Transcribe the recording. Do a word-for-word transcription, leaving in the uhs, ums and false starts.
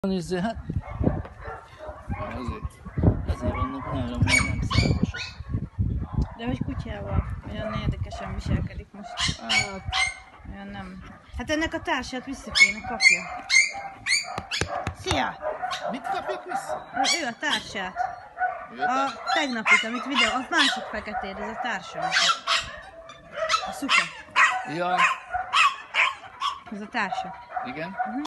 Nézzél, hát... Ezért, ezért vannak nálam, mert nem szárvasok. De hogy kutyával? Olyan érdekesen viselkedik most. Hát... Olyan nem... Hát ennek a társát vissza kéne kapja. Szia! Mit kapjuk vissza? Ő a társát. Ő a társ... A tegnapit, amit videó, a másik feketér, ez a társam. A szuka. Ja, Ez a társa. igen. Uh-huh.